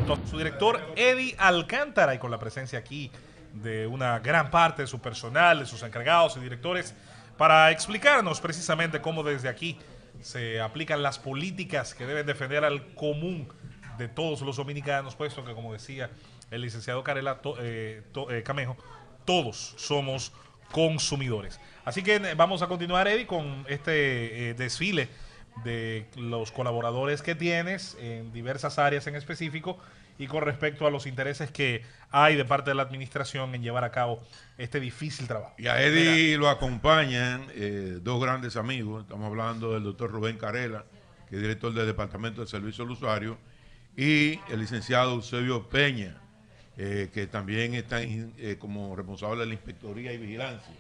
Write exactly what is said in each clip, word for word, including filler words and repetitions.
junto a su director Eddie Alcántara y con la presencia aquí de una gran parte de su personal, de sus encargados y directores, para explicarnos precisamente cómo desde aquí se aplican las políticas que deben defender al común de todos los dominicanos, puesto que, como decía el licenciado Carela to, eh, to, eh, Camejo, todos somos consumidores. Así que vamos a continuar, Eddie, con este eh, desfile de los colaboradores que tienes en diversas áreas en específico y con respecto a los intereses que hay de parte de la administración en llevar a cabo este difícil trabajo. Y a Eddie Mira. lo acompañan eh, dos grandes amigos. Estamos hablando del doctor Rubén Carela, que es director del Departamento de Servicio al Usuario, y el licenciado Eusebio Peña, eh, que también está eh, como responsable de la Inspectoría y Vigilancia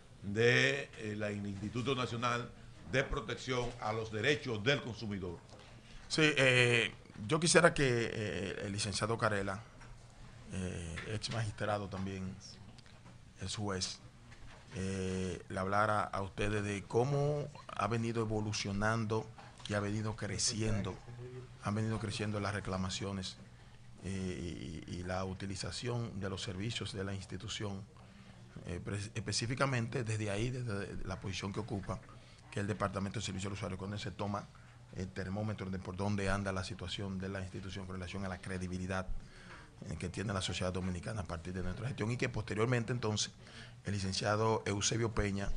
del de, eh, Instituto Nacional de Protección a los Derechos del Consumidor. Sí, eh, yo quisiera que eh, el licenciado Carela, eh, ex magistrado también, es juez, eh, le hablara a ustedes de cómo ha venido evolucionando y ha venido creciendo, han venido creciendo las reclamaciones eh, y, y la utilización de los servicios de la institución, eh, específicamente desde ahí, desde la posición que ocupa, que es el Departamento de Servicio al Usuario, cuando se toma el termómetro de por dónde anda la situación de la institución con relación a la credibilidad eh, que tiene la sociedad dominicana a partir de nuestra gestión, y que posteriormente entonces el licenciado Eusebio Peña,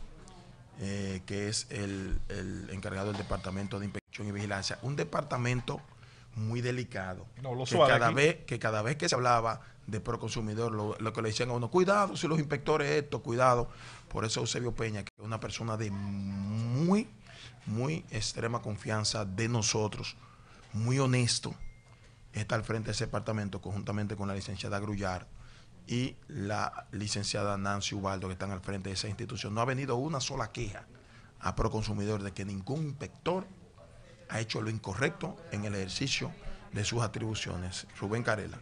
eh, que es el, el encargado del Departamento de Inspección y Vigilancia, un departamento muy delicado, no, lo que, cada vez, que cada vez que se hablaba de Proconsumidor, lo, lo que le decían a uno, cuidado si los inspectores esto, cuidado. Por eso Eusebio Peña, que es una persona de muy, muy extrema confianza de nosotros, muy honesto, está al frente de ese departamento conjuntamente con la licenciada Grullar y la licenciada Nancy Ubaldo, que están al frente de esa institución. No ha venido una sola queja a Proconsumidor de que ningún inspector ha hecho lo incorrecto en el ejercicio de sus atribuciones. Rubén Carela.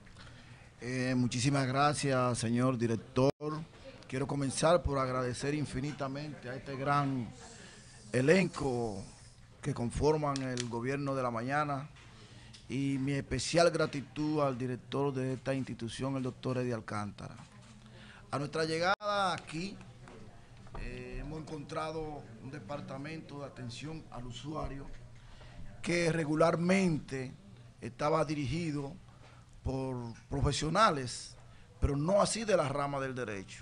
Eh, muchísimas gracias, señor director. Quiero comenzar por agradecer infinitamente a este gran elenco que conforman el gobierno de la mañana y mi especial gratitud al director de esta institución, el doctor Eddie Alcántara. A nuestra llegada aquí eh, hemos encontrado un departamento de atención al usuario que regularmente estaba dirigido por profesionales, pero no así de la rama del derecho.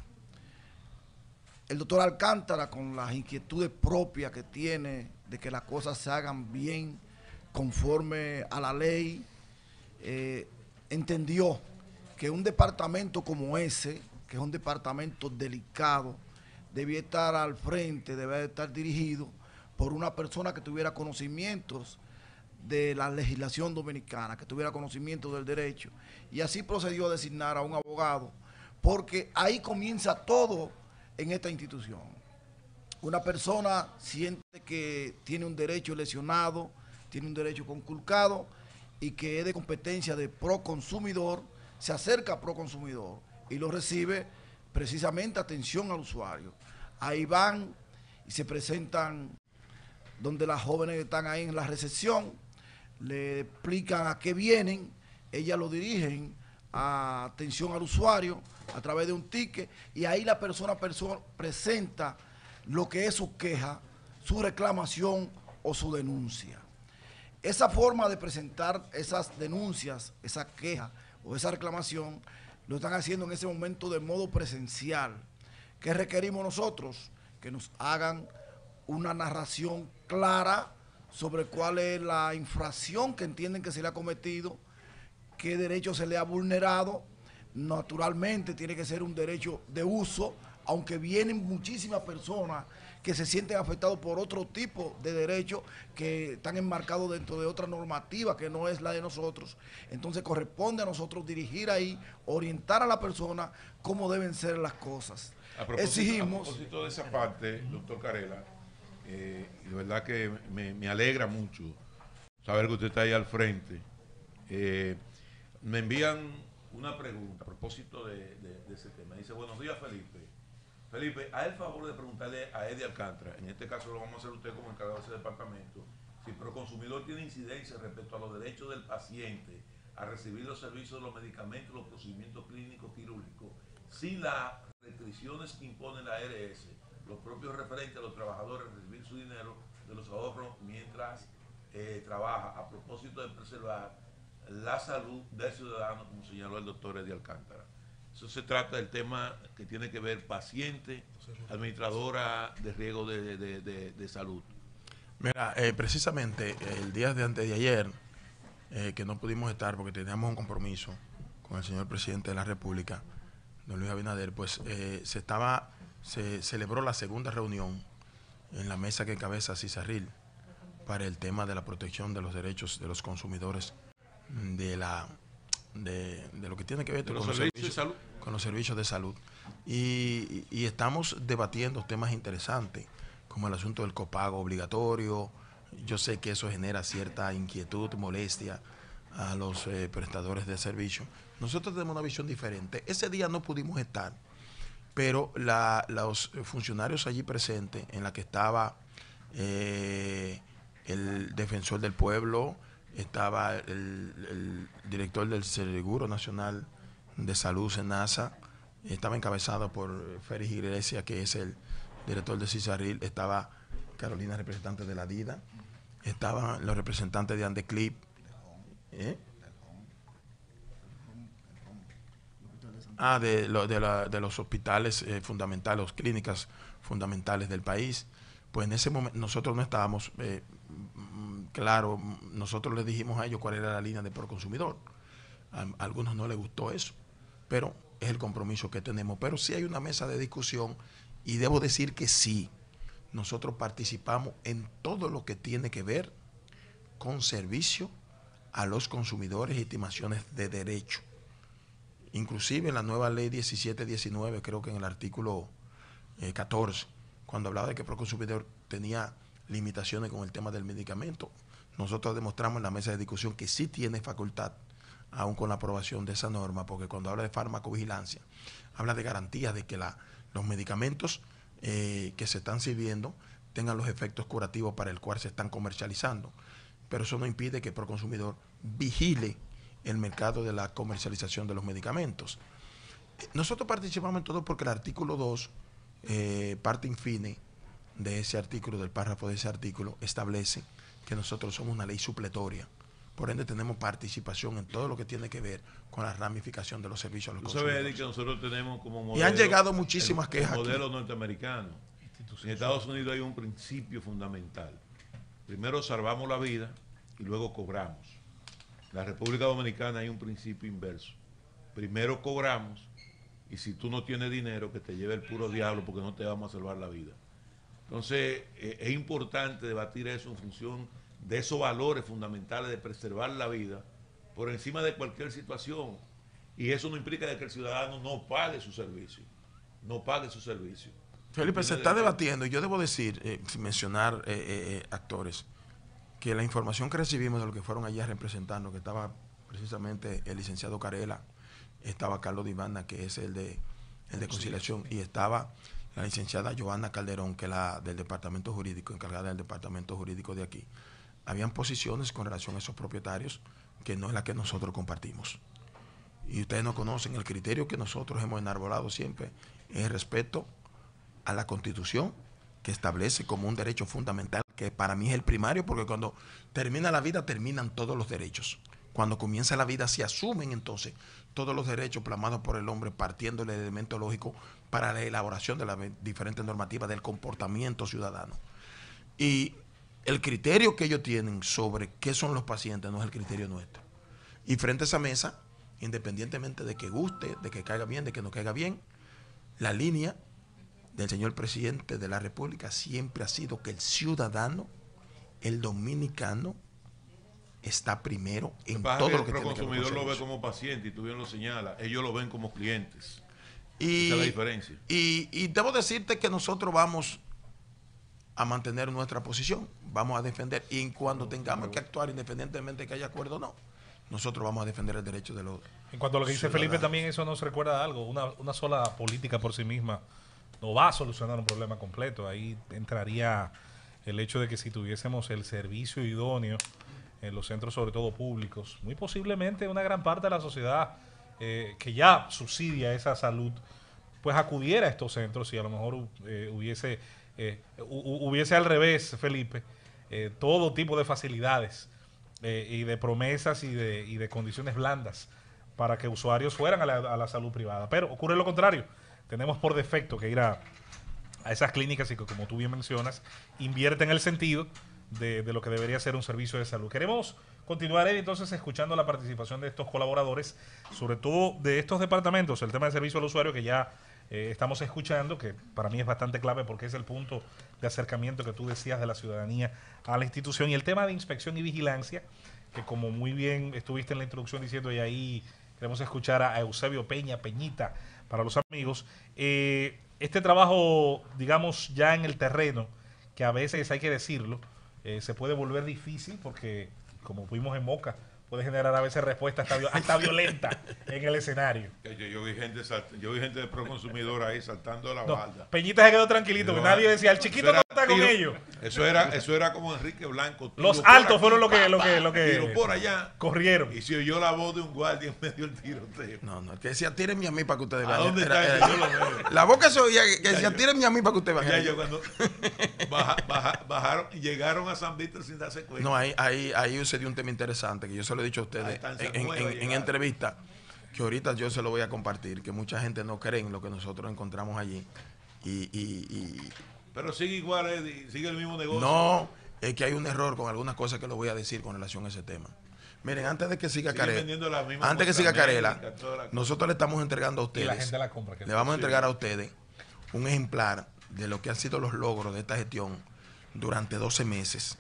El doctor Alcántara, con las inquietudes propias que tiene de que las cosas se hagan bien, conforme a la ley, eh, entendió que un departamento como ese, que es un departamento delicado, debía estar al frente, debía estar dirigido por una persona que tuviera conocimientos de la legislación dominicana, que tuviera conocimiento del derecho, y así procedió a designar a un abogado, porque ahí comienza todo en esta institución. Una persona siente que tiene un derecho lesionado, tiene un derecho conculcado y que es de competencia de Proconsumidor, se acerca a Proconsumidor y lo recibe precisamente atención al usuario. Ahí van y se presentan donde las jóvenes están ahí en la recepción, le explican a qué vienen, ellas lo dirigen a atención al usuario a través de un ticket y ahí la persona, persona presenta lo que es su queja, su reclamación o su denuncia. Esa forma de presentar esas denuncias, esa queja o esa reclamación, lo están haciendo en ese momento de modo presencial. ¿Qué requerimos nosotros? Que nos hagan una narración clara sobre cuál es la infracción que entienden que se le ha cometido, qué derecho se le ha vulnerado. Naturalmente tiene que ser un derecho de uso, aunque vienen muchísimas personas que se sienten afectados por otro tipo de derechos que están enmarcados dentro de otra normativa que no es la de nosotros. Entonces corresponde a nosotros dirigir ahí, orientar a la persona cómo deben ser las cosas. A propósito, Exigimos... A propósito de esa parte, doctor Carela, eh, de verdad que me, me alegra mucho saber que usted está ahí al frente. Eh, me envían una pregunta a propósito de, de, de ese tema. Dice, buenos días, Felipe. Felipe, haz el favor de preguntarle a Eddie Alcántara, en este caso lo vamos a hacer usted como encargado de ese departamento, si Proconsumidor tiene incidencia respecto a los derechos del paciente a recibir los servicios de los medicamentos, los procedimientos clínicos quirúrgicos, sin las restricciones que impone la A R S, los propios referentes a los trabajadores recibir su dinero de los ahorros mientras eh, trabaja, a propósito de preservar la salud del ciudadano, como señaló el doctor Eddie Alcántara. Eso se trata del tema que tiene que ver paciente, administradora de riesgo de, de, de, de salud. Mira, eh, precisamente el día de antes de ayer, eh, que no pudimos estar porque teníamos un compromiso con el señor presidente de la República, don Luis Abinader, pues eh, se estaba, se celebró la segunda reunión en la mesa que encabeza Cisarril para el tema de la protección de los derechos de los consumidores de la de, de lo que tiene que ver con los, los servicios de salud. Con los servicios de salud. Y, y estamos debatiendo temas interesantes, como el asunto del copago obligatorio. Yo sé que eso genera cierta inquietud, molestia a los eh, prestadores de servicio. Nosotros tenemos una visión diferente. Ese día no pudimos estar, pero la, los funcionarios allí presentes, en la que estaba eh, el defensor del pueblo, estaba el, el director del Seguro Nacional de Salud, SENASA, estaba encabezado por Félix Iglesias, que es el director de Cisarril, estaba Carolina, representante de la DIDA, estaban los representantes de Andeclip, ¿eh? ah, de, lo, de, la, de los hospitales eh, fundamentales, las clínicas fundamentales del país. Pues en ese momento nosotros no estábamos, eh, claro, nosotros les dijimos a ellos cuál era la línea de Proconsumidor. A, a algunos no les gustó eso, pero es el compromiso que tenemos. Pero sí hay una mesa de discusión y debo decir que sí, nosotros participamos en todo lo que tiene que ver con servicio a los consumidores y estimaciones de derecho. Inclusive en la nueva ley diecisiete diecinueve, creo que en el artículo eh, catorce, cuando hablaba de que Proconsumidor tenía limitaciones con el tema del medicamento, nosotros demostramos en la mesa de discusión que sí tiene facultad, aún con la aprobación de esa norma, porque cuando habla de farmacovigilancia, habla de garantías de que la, los medicamentos eh, que se están sirviendo tengan los efectos curativos para el cual se están comercializando. Pero eso no impide que Proconsumidor vigile el mercado de la comercialización de los medicamentos. Nosotros participamos en todo porque el artículo dos, eh, parte infine de ese artículo, del párrafo de ese artículo, establece que nosotros somos una ley supletoria. Por ende, tenemos participación en todo lo que tiene que ver con la ramificación de los servicios a los consumidores. Tú sabes, Eddie, que nosotros tenemos como modelo... Y han llegado muchísimas el, quejas el modelo aquí. norteamericano. En Estados Unidos hay un principio fundamental. Primero salvamos la vida y luego cobramos. En la República Dominicana hay un principio inverso. Primero cobramos y si tú no tienes dinero, que te lleve el puro diablo porque no te vamos a salvar la vida. Entonces, eh, es importante debatir eso en función de esos valores fundamentales de preservar la vida por encima de cualquier situación. Y eso no implica de que el ciudadano no pague su servicio. No pague su servicio. Felipe, se está debatiendo, y yo debo decir, eh, sin mencionar eh, eh, actores, que la información que recibimos de lo que fueron allá representando, que estaba precisamente el licenciado Carela, estaba Carlos Divana, que es el de, el de conciliación, y estaba la licenciada Joana Calderón, que es la del departamento jurídico, encargada del departamento jurídico de aquí. Habían posiciones con relación a esos propietarios que no es la que nosotros compartimos. Y ustedes no conocen el criterio que nosotros hemos enarbolado siempre, es respeto a la Constitución, que establece como un derecho fundamental, que para mí es el primario, porque cuando termina la vida terminan todos los derechos. Cuando comienza la vida se asumen entonces todos los derechos plasmados por el hombre, partiendo del elemento lógico para la elaboración de las diferentes normativas del comportamiento ciudadano. Y el criterio que ellos tienen sobre qué son los pacientes no es el criterio nuestro. Y frente a esa mesa, independientemente de que guste, de que caiga bien, de que no caiga bien, la línea del señor presidente de la República siempre ha sido que el ciudadano, el dominicano, está primero en todo lo que tiene que ver. El consumidor lo ve como paciente y tú bien lo señalas, ellos lo ven como clientes. Y, esa es la diferencia. Y, y debo decirte que nosotros vamos a mantener nuestra posición, vamos a defender, y cuando tengamos que actuar independientemente de que haya acuerdo o no, nosotros vamos a defender el derecho de los En cuanto a lo que dice Felipe, también eso nos recuerda a algo, una, una sola política por sí misma no va a solucionar un problema completo. Ahí entraría el hecho de que si tuviésemos el servicio idóneo en los centros sobre todo públicos, muy posiblemente una gran parte de la sociedad eh, que ya subsidia esa salud, pues acudiera a estos centros y a lo mejor eh, hubiese, eh, hubiese al revés, Felipe, eh, todo tipo de facilidades eh, y de promesas y de, y de condiciones blandas para que usuarios fueran a la, a la salud privada. Pero ocurre lo contrario, tenemos por defecto que ir a, a esas clínicas y que, como tú bien mencionas, invierten el sentido De, de lo que debería ser un servicio de salud. Queremos continuar, Eddie, entonces escuchando la participación de estos colaboradores, sobre todo de estos departamentos, el tema de servicio al usuario que ya eh, estamos escuchando, que para mí es bastante clave porque es el punto de acercamiento que tú decías de la ciudadanía a la institución, y el tema de inspección y vigilancia, que como muy bien estuviste en la introducción diciendo, y ahí queremos escuchar a Eusebio Peña, Peñita, para los amigos, eh, este trabajo, digamos, ya en el terreno, que a veces hay que decirlo, Eh, se puede volver difícil porque, como vimos en Moca, puede generar a veces respuesta hasta, hasta violenta en el escenario. Yo, yo vi gente yo vi gente de Proconsumidor ahí saltando la no, balda. Peñita se quedó tranquilito, no, que nadie decía, el chiquito no está tiro, con ellos. Eso era, eso era como Enrique Blanco. Los altos fueron lo que, lo que, lo que tiro por allá. Corrieron. Y se oyó la voz de un guardia en medio del tiroteo. No, no, que decía, tírenme a mí para que ustedes vean. ¿A dónde era, está? era, Yo lo veo. La boca se oía que decía, tírenme a mí para que ustedes vean. Ya yo cuando baja, baja, bajaron y llegaron a San Víctor sin darse cuenta. No, ahí, ahí, ahí se dio un tema interesante que yo se lo he dicho a ustedes en, en, en, en entrevista, que ahorita yo se lo voy a compartir, que mucha gente no cree en lo que nosotros encontramos allí. Y, y, y pero sigue igual, Eddie, sigue el mismo negocio. No, es que hay un error con algunas cosas que lo voy a decir con relación a ese tema. Miren, antes de que siga Carela, antes que siga Carela, nosotros le estamos entregando a ustedes, y la gente la compra, le vamos a entregar a ustedes un ejemplar de lo que han sido los logros de esta gestión durante doce meses.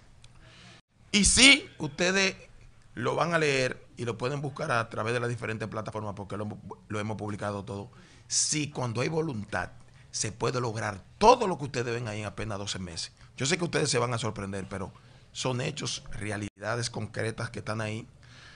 Y sí, ustedes lo van a leer y lo pueden buscar a través de las diferentes plataformas porque lo, lo hemos publicado todo. Sí, cuando hay voluntad, se puede lograr todo lo que ustedes ven ahí en apenas doce meses. Yo sé que ustedes se van a sorprender, pero son hechos, realidades concretas que están ahí,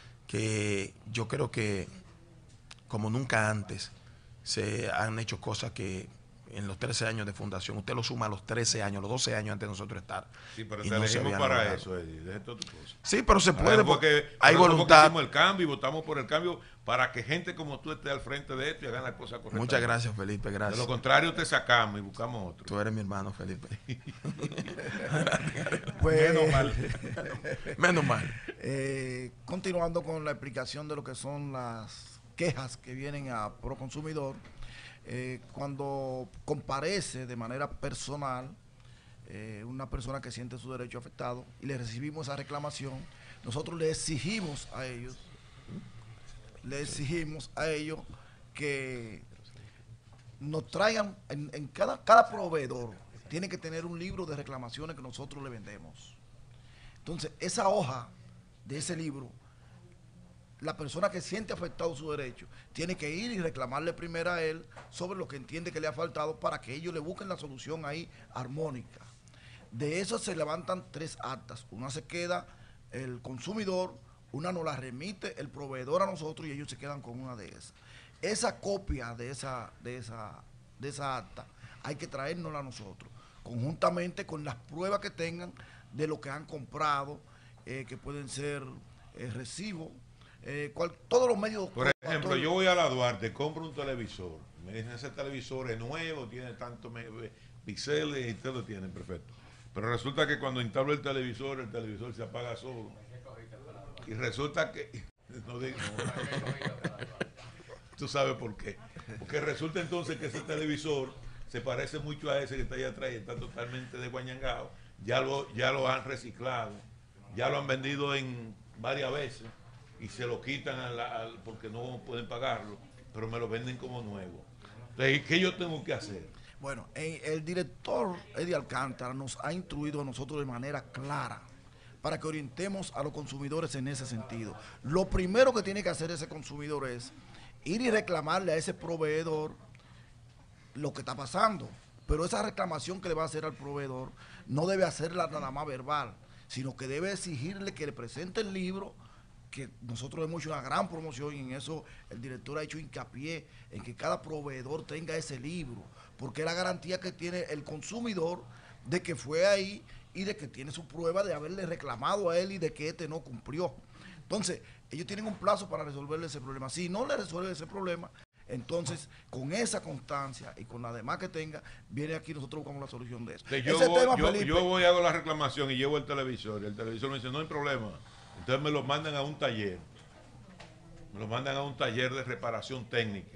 que yo creo que como nunca antes se han hecho cosas que en los trece años de fundación, usted lo suma a los trece años, los doce años antes de nosotros estar. Sí, pero te no elegimos para logrado. Eso, Eddie, deje toda tu cosa. Sí, pero se puede, porque hay voluntad. Hicimos el cambio y votamos por el cambio para que gente como tú esté al frente de esto y hagan las cosas correctas. Muchas gracias, Felipe, gracias. De lo contrario, te sacamos y buscamos otro. Tú eres mi hermano, Felipe. Pues, menos mal. Menos mal. Eh, continuando con la explicación de lo que son las quejas que vienen a Proconsumidor, eh, cuando comparece de manera personal eh, una persona que siente su derecho afectado y le recibimos esa reclamación, nosotros le exigimos a ellos, le exigimos a ellos que nos traigan, en, en cada, cada proveedor tiene que tener un libro de reclamaciones que nosotros le vendemos. Entonces, esa hoja de ese libro, la persona que siente afectado su derecho tiene que ir y reclamarle primero a él sobre lo que entiende que le ha faltado para que ellos le busquen la solución ahí armónica. De eso se levantan tres actas. Una se queda el consumidor, una nos la remite el proveedor a nosotros y ellos se quedan con una de esas. Esa copia de esa, de esa, de esa acta hay que traérnosla a nosotros, conjuntamente con las pruebas que tengan de lo que han comprado, eh, que pueden ser eh, recibos, eh, cual, todos los medios. Por ejemplo, yo voy a la Duarte, compro un televisor, me dicen ese televisor es nuevo, tiene tantos píxeles y todo lo tienen, perfecto. Pero resulta que cuando instalo el televisor, el televisor se apaga solo. Y resulta que... No digo, no, tú sabes por qué. Porque resulta entonces que ese televisor se parece mucho a ese que está ahí atrás y está totalmente desguañangado. Ya lo, ya lo han reciclado, ya lo han vendido en varias veces y se lo quitan a la, a, porque no pueden pagarlo, pero me lo venden como nuevo. Entonces, ¿qué yo tengo que hacer? Bueno, el director Eddie Alcántara nos ha instruido a nosotros de manera clara para que orientemos a los consumidores en ese sentido. Lo primero que tiene que hacer ese consumidor es ir y reclamarle a ese proveedor lo que está pasando. Pero esa reclamación que le va a hacer al proveedor no debe hacerla nada más verbal, sino que debe exigirle que le presente el libro, que nosotros hemos hecho una gran promoción y en eso el director ha hecho hincapié en que cada proveedor tenga ese libro, porque es la garantía que tiene el consumidor de que fue ahí y de que tiene su prueba de haberle reclamado a él y de que este no cumplió. Entonces, ellos tienen un plazo para resolverle ese problema. Si no le resuelve ese problema, entonces, con esa constancia y con la demás que tenga, viene aquí, nosotros buscamos la solución de eso. Sí, yo, ese voy, tema, yo, Felipe, yo voy, hago la reclamación y llevo el televisor. Y el televisor me dice, no hay problema. Entonces me lo mandan a un taller. Me lo mandan a un taller de reparación técnica.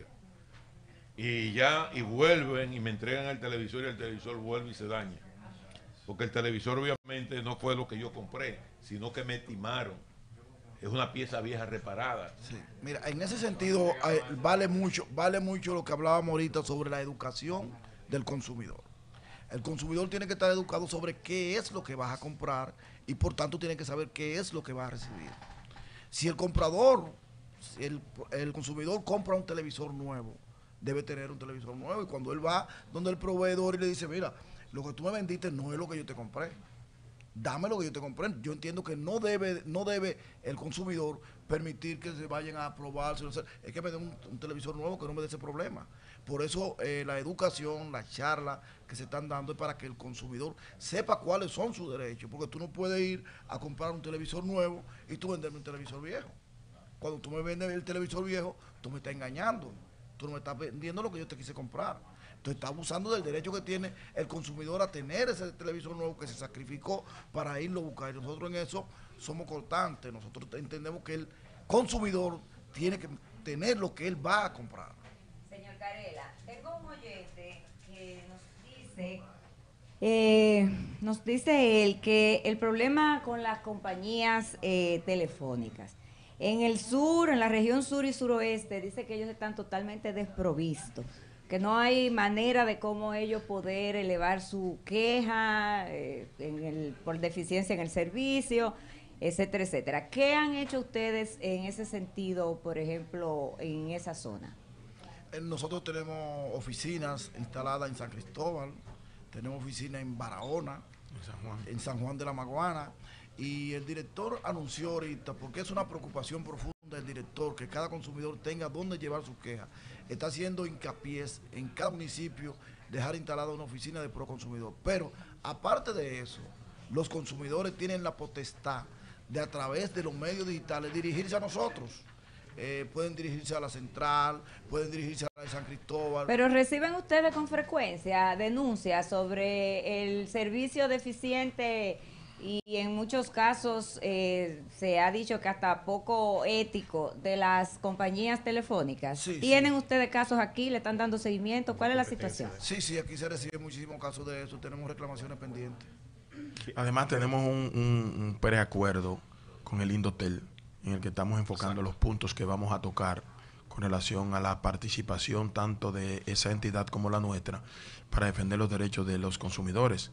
Y ya, y vuelven y me entregan el televisor y el televisor vuelve y se daña. Porque el televisor obviamente no fue lo que yo compré, sino que me timaron. Es una pieza vieja reparada. sí. Mira, en ese sentido eh, vale mucho, vale mucho lo que hablábamos ahorita sobre la educación del consumidor. El consumidor tiene que estar educado sobre qué es lo que vas a comprar y por tanto tiene que saber qué es lo que va a recibir. Si el comprador, si el, el consumidor compra un televisor nuevo, debe tener un televisor nuevo y cuando él va donde el proveedor y le dice, mira, lo que tú me vendiste no es lo que yo te compré. Dame lo que yo te compré. Yo entiendo que no debe, no debe el consumidor permitir que se vayan a probar. Es que me den un, un televisor nuevo que no me dé ese problema. Por eso eh, la educación, la charla que se están dando es para que el consumidor sepa cuáles son sus derechos. Porque tú no puedes ir a comprar un televisor nuevo y tú venderme un televisor viejo. Cuando tú me vendes el televisor viejo, tú me estás engañando. Tú no me estás vendiendo lo que yo te quise comprar. Entonces está abusando del derecho que tiene el consumidor a tener ese televisor nuevo que se sacrificó para irlo a buscar. Y nosotros en eso somos constantes. Nosotros entendemos que el consumidor tiene que tener lo que él va a comprar. Señor Carela, tengo un oyente que nos dice, eh, nos dice él que el problema con las compañías eh, telefónicas, en el sur, en la región sur y suroeste, dice que ellos están totalmente desprovistos, que no hay manera de cómo ellos poder elevar su queja eh, en el, por deficiencia en el servicio, etcétera, etcétera. ¿Qué han hecho ustedes en ese sentido, por ejemplo, en esa zona? Nosotros tenemos oficinas instaladas en San Cristóbal, tenemos oficinas en Barahona, En San Juan. en San Juan de la Maguana, y el director anunció ahorita, porque es una preocupación profunda del director, que cada consumidor tenga dónde llevar su queja. Está haciendo hincapié en cada municipio dejar instalada una oficina de Proconsumidor. Pero, aparte de eso, los consumidores tienen la potestad de, a través de los medios digitales, dirigirse a nosotros. Eh, pueden dirigirse a la central, pueden dirigirse a la de San Cristóbal. Pero ¿reciben ustedes con frecuencia denuncias sobre el servicio deficiente y en muchos casos eh, se ha dicho que hasta poco ético de las compañías telefónicas? Sí, ¿Tienen sí. ustedes casos aquí? ¿Le están dando seguimiento? ¿Cuál es la situación? Sí, sí, aquí se reciben muchísimos casos de eso, tenemos reclamaciones pendientes. Además tenemos un, un, un preacuerdo con el Indotel en el que estamos enfocando Exacto. los puntos que vamos a tocar con relación a la participación tanto de esa entidad como la nuestra para defender los derechos de los consumidores.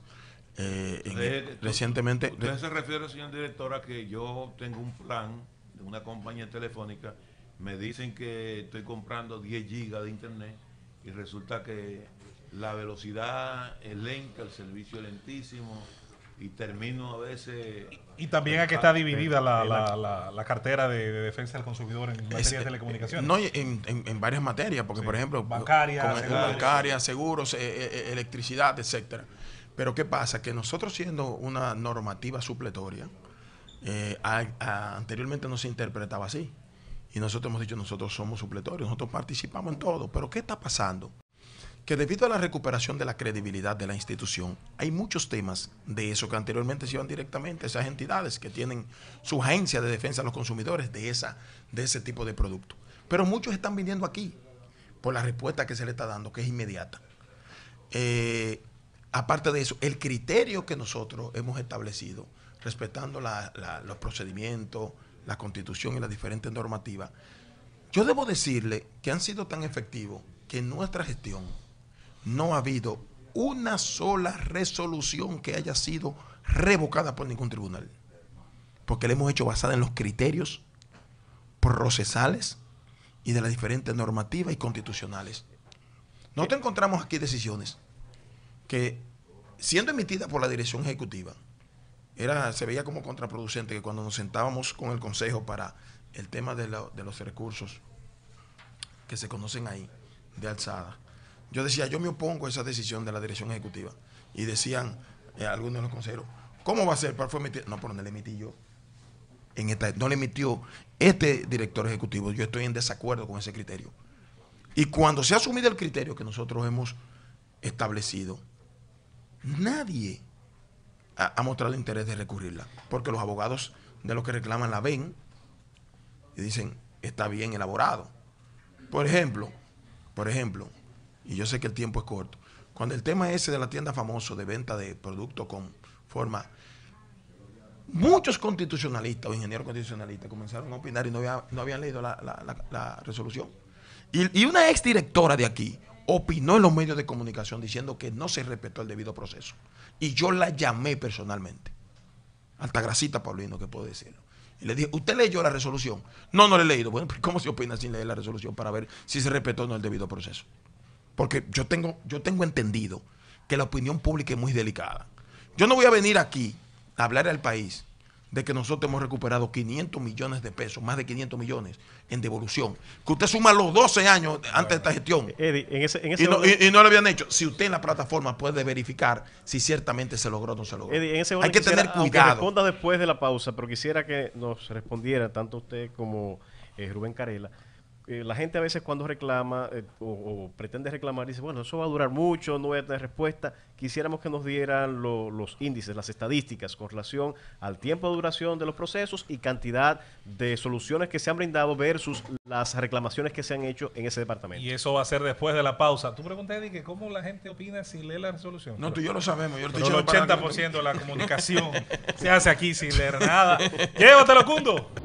Eh, en Eh, el, recientemente... Usted se refiere, señor director, a que yo tengo un plan de una compañía telefónica, me dicen que estoy comprando diez gigas de internet y resulta que la velocidad es lenta, el servicio es lentísimo y termino a veces... Y también aquí está dividida la, la, la, la cartera de, de defensa del consumidor en materia es, de telecomunicaciones. No, en, en, en varias materias, porque sí. por ejemplo... Bancaria, con, seguros. Bancaria, seguros, eh, eh, electricidad, etcétera. Pero ¿qué pasa? Que nosotros siendo una normativa supletoria, eh, a, a, anteriormente no se interpretaba así. Y nosotros hemos dicho, nosotros somos supletorios, nosotros participamos en todo. Pero ¿qué está pasando? Que debido a la recuperación de la credibilidad de la institución, hay muchos temas de eso que anteriormente se iban directamente a esas entidades que tienen su agencia de defensa de los consumidores de, esa, de ese tipo de producto. Pero muchos están viniendo aquí por la respuesta que se le está dando, que es inmediata. Eh, aparte de eso, el criterio que nosotros hemos establecido, respetando la, la, los procedimientos, la constitución y las diferentes normativas, yo debo decirle que han sido tan efectivos que en nuestra gestión no ha habido una sola resolución que haya sido revocada por ningún tribunal. Porque la hemos hecho basada en los criterios procesales y de las diferentes normativas y constitucionales. Nosotros encontramos aquí decisiones que, siendo emitidas por la dirección ejecutiva, era, se veía como contraproducente que cuando nos sentábamos con el Consejo para el tema de, la, de los recursos que se conocen ahí, de alzada, yo decía, yo me opongo a esa decisión de la dirección ejecutiva. Y decían eh, algunos de los consejeros, ¿Cómo va a ser? ¿Cuál fue emitir? No, pero no le emití yo. En esta, no le emitió este director ejecutivo. Yo estoy en desacuerdo con ese criterio. Y cuando se ha asumido el criterio que nosotros hemos establecido, nadie ha, ha mostrado interés de recurrirla. Porque los abogados de los que reclaman la ven y dicen, está bien elaborado. Por ejemplo, por ejemplo, y yo sé que el tiempo es corto, cuando el tema ese de la tienda famoso de venta de productos con forma, muchos constitucionalistas o ingenieros constitucionalistas comenzaron a opinar y no, había, no habían leído la, la, la, la resolución. Y, y una exdirectora de aquí opinó en los medios de comunicación diciendo que no se respetó el debido proceso. Y yo la llamé personalmente. Altagracita Paulino, que puedo decirlo. Y le dije, ¿usted leyó la resolución? No, no la he leído. Bueno, ¿cómo se opina sin leer la resolución para ver si se respetó o no el debido proceso? Porque yo tengo, yo tengo entendido que la opinión pública es muy delicada. Yo no voy a venir aquí a hablar al país de que nosotros hemos recuperado quinientos millones de pesos, más de quinientos millones en devolución. Que usted suma los doce años antes de esta gestión. Eddie, en ese, en ese y, no, y, y no lo habían hecho. Si usted en la plataforma puede verificar si ciertamente se logró o no se logró. Eddie, en ese Hay que quisiera, tener cuidado. Responda después de la pausa, pero quisiera que nos respondiera tanto usted como eh, Rubén Carela. Eh, la gente a veces cuando reclama eh, o, o pretende reclamar dice, bueno, eso va a durar mucho, no voy a tener respuesta. Quisiéramos que nos dieran lo, los índices, las estadísticas con relación al tiempo de duración de los procesos y cantidad de soluciones que se han brindado versus las reclamaciones que se han hecho en ese departamento. Y eso va a ser después de la pausa. Tú preguntas, Eddie, que cómo la gente opina si lee la resolución. No, tú y yo lo sabemos. Yo lo Pero estoy el ochenta por ciento de la comunicación se hace aquí sin leer nada. Llévatelo, Cundo.